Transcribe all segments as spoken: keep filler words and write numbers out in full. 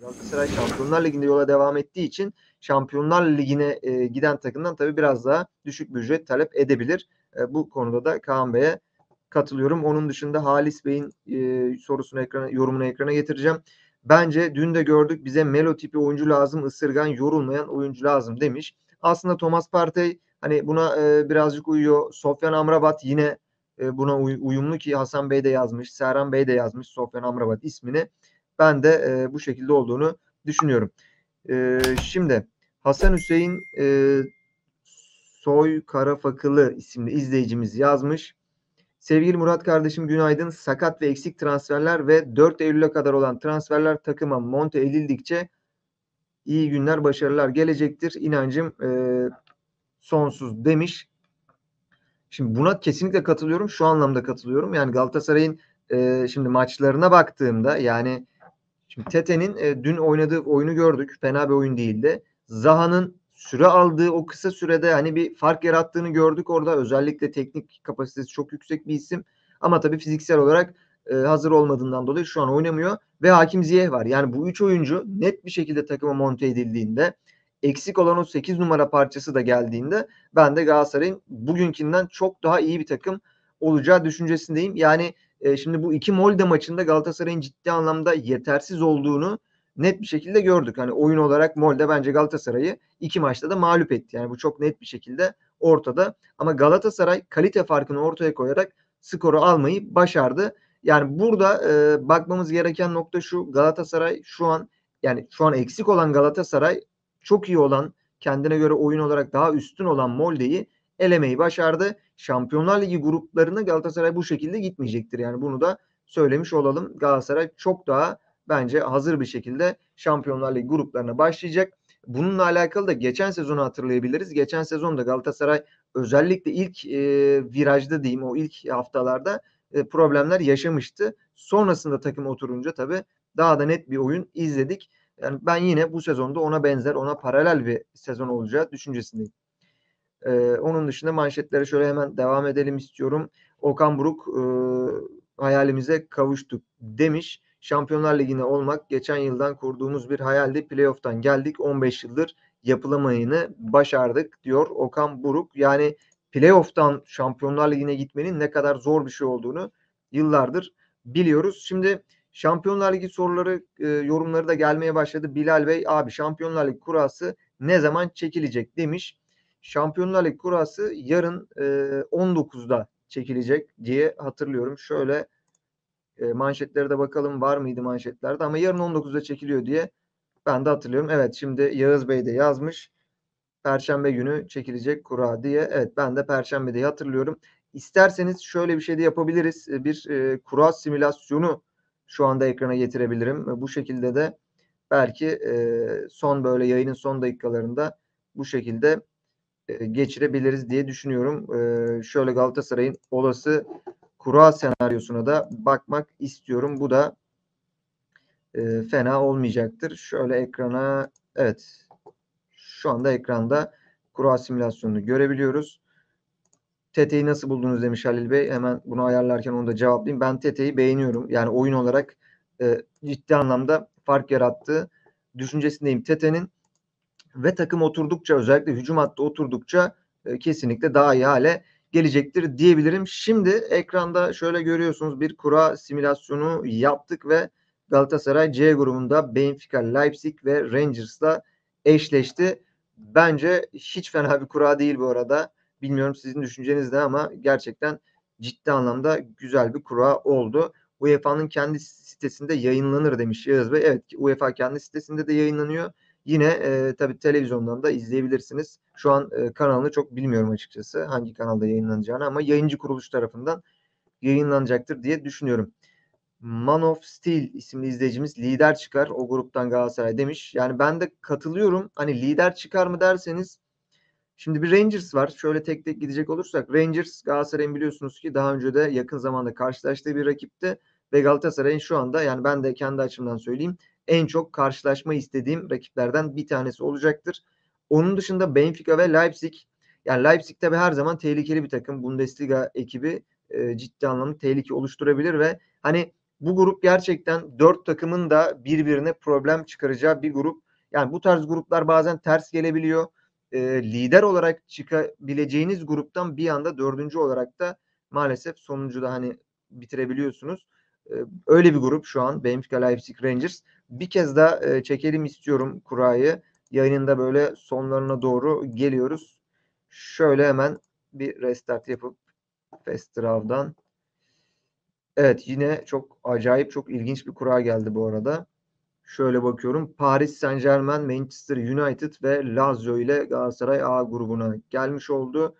Galatasaray Şampiyonlar Ligi'nde yola devam ettiği için Şampiyonlar Ligi'ne e, giden takımdan tabii biraz daha düşük bir ücret talep edebilir. E, bu konuda da Kaan Bey'e katılıyorum. Onun dışında Halis Bey'in e, sorusunu ekrana, yorumunu ekrana getireceğim. Bence dün de gördük, bize Melo tipi oyuncu lazım, ısırgan, yorulmayan oyuncu lazım demiş. Aslında Thomas Partey hani buna e, birazcık uyuyor. Sofyan Amrabat yine e, buna uy- uyumlu ki Hasan Bey de yazmış, Serhan Bey de yazmış Sofyan Amrabat ismini. Ben de e, bu şekilde olduğunu düşünüyorum. E, şimdi Hasan Hüseyin e, Soy Karafakılı isimli izleyicimiz yazmış. Sevgili Murat kardeşim günaydın. Sakat ve eksik transferler ve dört Eylül'e kadar olan transferler takıma monte edildikçe iyi günler, başarılar gelecektir. İnancım e, sonsuz demiş. Şimdi buna kesinlikle katılıyorum. Şu anlamda katılıyorum. Yani Galatasaray'ın e, şimdi maçlarına baktığımda yani şimdi Tete'nin e, dün oynadığı oyunu gördük. Fena bir oyun değildi. Zaha'nın süre aldığı o kısa sürede hani bir fark yarattığını gördük orada. Özellikle teknik kapasitesi çok yüksek bir isim. Ama tabii fiziksel olarak e, hazır olmadığından dolayı şu an oynamıyor. Ve Hakim Ziyech var. Yani bu üç oyuncu net bir şekilde takıma monte edildiğinde, eksik olan o sekiz numara parçası da geldiğinde ben de Galatasaray'ın bugünkünden çok daha iyi bir takım olacağı düşüncesindeyim. Yani e, şimdi bu iki Molde maçında Galatasaray'ın ciddi anlamda yetersiz olduğunu net bir şekilde gördük. Hani oyun olarak Molde bence Galatasaray'ı iki maçta da mağlup etti. Yani bu çok net bir şekilde ortada. Ama Galatasaray kalite farkını ortaya koyarak skoru almayı başardı. Yani burada e, bakmamız gereken nokta şu: Galatasaray şu an, yani şu an eksik olan Galatasaray çok iyi olan, kendine göre oyun olarak daha üstün olan Molde'yi elemeyi başardı. Şampiyonlar Ligi gruplarına Galatasaray bu şekilde gitmeyecektir. Yani bunu da söylemiş olalım. Galatasaray çok daha bence hazır bir şekilde Şampiyonlar Ligi gruplarına başlayacak. Bununla alakalı da geçen sezonu hatırlayabiliriz. Geçen sezonda Galatasaray özellikle ilk e, virajda diyeyim, o ilk haftalarda e, problemler yaşamıştı. Sonrasında takım oturunca tabii daha da net bir oyun izledik. Yani ben yine bu sezonda ona benzer, ona paralel bir sezon olacağı düşüncesindeyim. Ee, onun dışında manşetlere şöyle hemen devam edelim istiyorum. Okan Buruk e, hayalimize kavuştuk demiş. Şampiyonlar Ligi'ne olmak geçen yıldan kurduğumuz bir hayaldi. Playoff'tan geldik. on beş yıldır yapılamayını başardık diyor Okan Buruk. Yani playoff'tan Şampiyonlar Ligi'ne gitmenin ne kadar zor bir şey olduğunu yıllardır biliyoruz. Şimdi Şampiyonlar Ligi soruları, e, yorumları da gelmeye başladı. Bilal Bey, abi Şampiyonlar Ligi kurası ne zaman çekilecek demiş. Şampiyonlar Ligi kurası yarın e, on dokuzda çekilecek diye hatırlıyorum. Şöyle e, manşetlere de bakalım, var mıydı manşetlerde, ama yarın on dokuzda çekiliyor diye ben de hatırlıyorum. Evet, şimdi Yağız Bey de yazmış. Perşembe günü çekilecek kura diye. Evet, ben de Perşembe diye hatırlıyorum. İsterseniz şöyle bir şey de yapabiliriz. E, Bir e, kura simülasyonu şu anda ekrana getirebilirim. E, Bu şekilde de belki e, son böyle yayının son dakikalarında bu şekilde e, geçirebiliriz diye düşünüyorum. E, şöyle Galatasaray'ın olası kura senaryosuna da bakmak istiyorum. Bu da e, fena olmayacaktır. Şöyle ekrana, evet, şu anda ekranda kura simülasyonunu görebiliyoruz. T T'yi nasıl buldunuz demiş Halil Bey. Hemen bunu ayarlarken onu da cevaplayayım. Ben T T'yi beğeniyorum. Yani oyun olarak e, ciddi anlamda fark yarattığı düşüncesindeyim T T'nin. Ve takım oturdukça, özellikle hücum hattı oturdukça e, kesinlikle daha iyi hale gelecektir diyebilirim. Şimdi ekranda şöyle görüyorsunuz, bir kura simülasyonu yaptık ve Galatasaray C grubunda Benfica, Leipzig ve Rangers'la eşleşti. Bence hiç fena bir kura değil bu arada. Bilmiyorum sizin düşünceniz ne, ama gerçekten ciddi anlamda güzel bir kura oldu. U E F A'nın kendi sitesinde yayınlanır demiş Yağız Bey. Evet, U E F A kendi sitesinde de yayınlanıyor. Yine e, tabii televizyondan da izleyebilirsiniz. Şu an e, kanalını çok bilmiyorum açıkçası, hangi kanalda yayınlanacağını, ama yayıncı kuruluş tarafından yayınlanacaktır diye düşünüyorum. Man of Steel isimli izleyicimiz, lider çıkar o gruptan Galatasaray demiş. Yani ben de katılıyorum. Hani lider çıkar mı derseniz, şimdi bir Rangers var. Şöyle tek tek gidecek olursak, Rangers Galatasaray'ın biliyorsunuz ki daha önce de yakın zamanda karşılaştığı bir rakipti ve Galatasaray'ın şu anda, yani ben de kendi açımdan söyleyeyim, en çok karşılaşma istediğim rakiplerden bir tanesi olacaktır. Onun dışında Benfica ve Leipzig. Yani Leipzig tabii her zaman tehlikeli bir takım. Bundesliga ekibi e, ciddi anlamda tehlike oluşturabilir ve hani Bu grup gerçekten dört takımın da birbirine problem çıkaracağı bir grup. Yani bu tarz gruplar bazen ters gelebiliyor. Eee, lider olarak çıkabileceğiniz gruptan bir anda dördüncü olarak da maalesef sonuncuda hani bitirebiliyorsunuz. Eee, öyle bir grup şu an Benfica, Leipzig, Rangers. Bir kez daha eee, çekelim istiyorum kurayı. Yayının da böyle sonlarına doğru geliyoruz. Şöyle hemen bir restart yapıp Fast Draw'dan. Evet, yine çok acayip, çok ilginç bir kura geldi bu arada. Şöyle bakıyorum. Paris Saint-Germain, Manchester United ve Lazio ile Galatasaray A grubuna gelmiş oldu.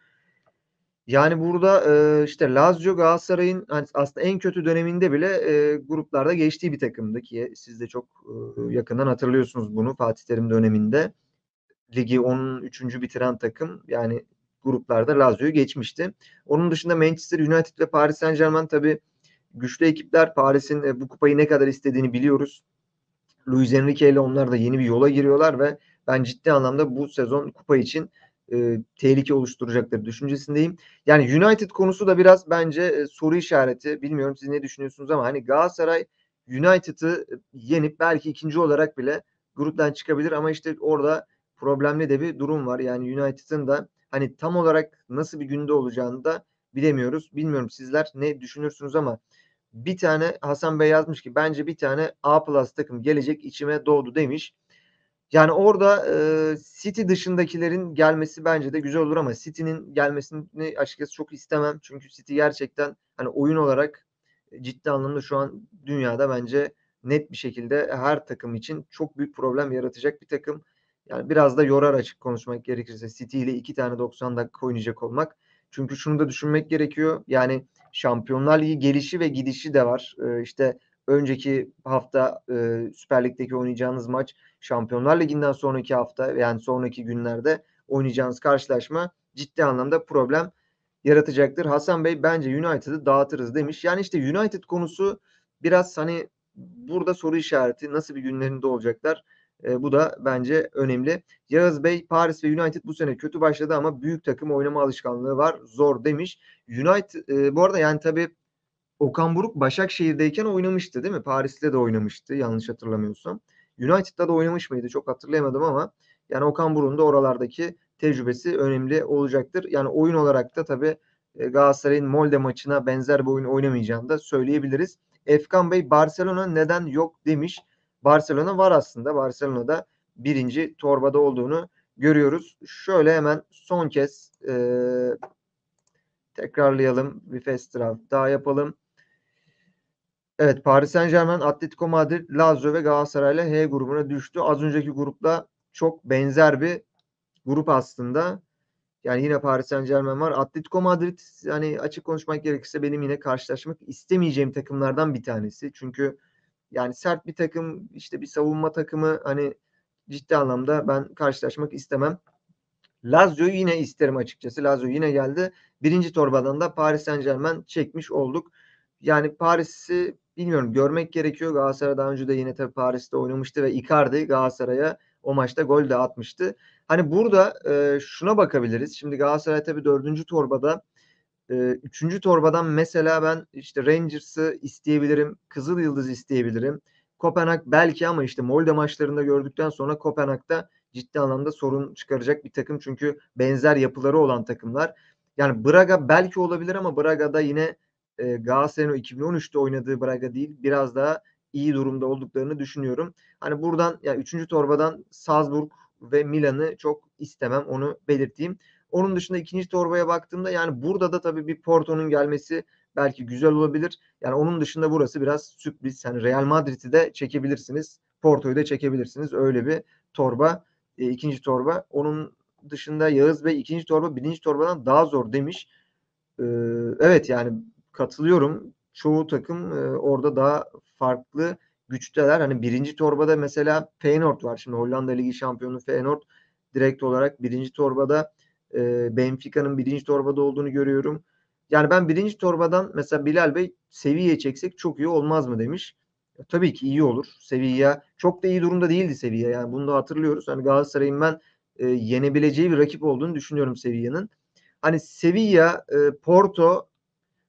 Yani burada e, işte Lazio Galatasaray'ın hani aslında en kötü döneminde bile e, gruplarda geçtiği bir takımdı ki siz de çok e, yakından hatırlıyorsunuz bunu Fatih Terim döneminde. Ligi on üçüncü bitiren takım yani gruplarda Lazio'yu geçmişti. Onun dışında Manchester United ve Paris Saint-Germain tabii güçlü ekipler. Paris'in e, bu kupayı ne kadar istediğini biliyoruz. Luis Enrique ile onlar da yeni bir yola giriyorlar ve ben ciddi anlamda bu sezon kupa için e, tehlike oluşturacakları düşüncesindeyim. Yani United konusu da biraz bence e, soru işareti. Bilmiyorum siz ne düşünüyorsunuz ama hani Galatasaray United'ı yenip belki ikinci olarak bile gruptan çıkabilir ama işte orada problemli de bir durum var. Yani United'ın da hani tam olarak nasıl bir günde olacağını da bilemiyoruz. Bilmiyorum sizler ne düşünürsünüz ama bir tane Hasan Bey yazmış ki bence bir tane A plus takım gelecek içime doğdu demiş. Yani orada e, City dışındakilerin gelmesi bence de güzel olur ama City'nin gelmesini açıkçası çok istemem. Çünkü City gerçekten hani oyun olarak ciddi anlamda şu an dünyada bence net bir şekilde her takım için çok büyük problem yaratacak bir takım. Yani biraz da yorar açık konuşmak gerekirse City ile iki tane doksan dakika oynayacak olmak. Çünkü şunu da düşünmek gerekiyor. Yani Şampiyonlar Ligi gelişi ve gidişi de var. Ee, işte önceki hafta e, Süper Lig'deki oynayacağınız maç Şampiyonlar Ligi'nden sonraki hafta yani sonraki günlerde oynayacağınız karşılaşma ciddi anlamda problem yaratacaktır. Hasan Bey bence United'ı dağıtırız demiş. Yani işte United konusu biraz hani burada soru işareti. Nasıl bir günlerinde olacaklar? E, bu da bence önemli. Yağız Bey Paris ve United bu sene kötü başladı ama büyük takım oynama alışkanlığı var. Zor demiş. United e, bu arada yani tabii Okan Buruk Başakşehir'deyken oynamıştı değil mi? Paris'te de oynamıştı yanlış hatırlamıyorsam. United'da da oynamış mıydı? Çok hatırlayamadım ama yani Okan Buruk'un da oralardaki tecrübesi önemli olacaktır. Yani oyun olarak da tabii e, Galatasaray'ın Molde maçına benzer bir oyun oynamayacağını da söyleyebiliriz. Efkan Bey Barcelona neden yok demiş. Barcelona var aslında. Barcelona'da birinci torbada olduğunu görüyoruz. Şöyle hemen son kez e, tekrarlayalım. Bir fast draft daha yapalım. Evet, Paris Saint-Germain, Atletico Madrid, Lazio ve Galatasaray'la H grubuna düştü. Az önceki grupla çok benzer bir grup aslında. Yani yine Paris Saint-Germain var. Atletico Madrid yani açık konuşmak gerekirse benim yine karşılaşmak istemeyeceğim takımlardan bir tanesi. Çünkü yani sert bir takım, işte bir savunma takımı hani ciddi anlamda ben karşılaşmak istemem. Lazio'yu yine isterim açıkçası. Lazio yine geldi. Birinci torbadan da Paris Saint-Germain çekmiş olduk. Yani Paris'i bilmiyorum görmek gerekiyor. Galatasaray daha önce de yine tabii Paris'te oynamıştı ve Icardi Galatasaray'a o maçta gol de atmıştı. Hani burada e, şuna bakabiliriz. Şimdi Galatasaray tabii dördüncü torbada. E, üçüncü torbadan mesela ben işte Rangers'ı isteyebilirim. Kızıl Yıldız isteyebilirim. Kopenhag belki ama işte Molde maçlarında gördükten sonra Kopenhag'da ciddi anlamda sorun çıkaracak bir takım. Çünkü benzer yapıları olan takımlar. Yani Braga belki olabilir ama Braga'da yine e, Galatasaray'ın o iki bin on üçte oynadığı Braga değil. Biraz daha iyi durumda olduklarını düşünüyorum. Hani buradan yani üçüncü torbadan Salzburg ve Milan'ı çok istemem. Onu belirteyim. Onun dışında ikinci torbaya baktığımda yani burada da tabii bir Porto'nun gelmesi belki güzel olabilir. Yani onun dışında burası biraz sürpriz. Hani Real Madrid'i de çekebilirsiniz. Porto'yu da çekebilirsiniz. Öyle bir torba. E, ikinci torba. Onun dışında Yağız Bey ikinci torba birinci torbadan daha zor demiş. E, evet yani katılıyorum. Çoğu takım e, orada daha farklı güçteler. Hani birinci torbada mesela Feyenoord var. Şimdi Hollanda Ligi şampiyonu Feyenoord direkt olarak birinci torbada e, Benfica'nın birinci torbada olduğunu görüyorum. Yani ben birinci torbadan mesela Bilal Bey Sevilla'ya çeksek çok iyi olmaz mı demiş. E, tabii ki iyi olur. Sevilla çok da iyi durumda değildi Sevilla. Yani bunu da hatırlıyoruz. Hani Galatasaray'ın ben e, yenebileceği bir rakip olduğunu düşünüyorum Sevilla'nın. Hani Sevilla, e, Porto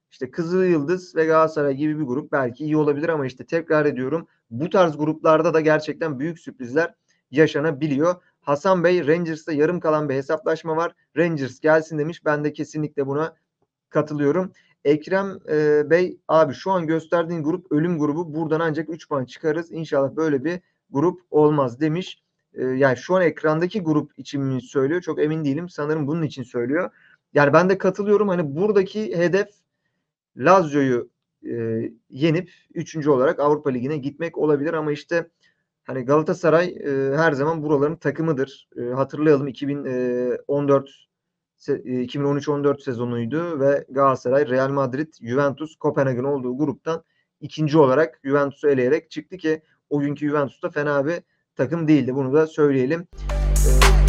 İşte Kızılyıldız ve Galatasaray gibi bir grup belki iyi olabilir ama işte tekrar ediyorum bu tarz gruplarda da gerçekten büyük sürprizler yaşanabiliyor. Hasan Bey Rangers'ta yarım kalan bir hesaplaşma var. Rangers gelsin demiş. Ben de kesinlikle buna katılıyorum. Ekrem e, Bey abi şu an gösterdiğin grup ölüm grubu. Buradan ancak üç puan çıkarız. İnşallah böyle bir grup olmaz demiş. E, yani şu an ekrandaki grup için mi söylüyor? Çok emin değilim. Sanırım bunun için söylüyor. Yani ben de katılıyorum. Hani buradaki hedef Lazio'yu e, yenip üçüncü olarak Avrupa Ligi'ne gitmek olabilir ama işte hani Galatasaray e, her zaman buraların takımıdır. E, hatırlayalım iki bin on dört iki bin on üç on dört sezonuydu ve Galatasaray, Real Madrid, Juventus, Kopenhag'ın olduğu gruptan ikinci olarak Juventus'u eleyerek çıktı ki o günkü Juventus da fena bir takım değildi. Bunu da söyleyelim. E,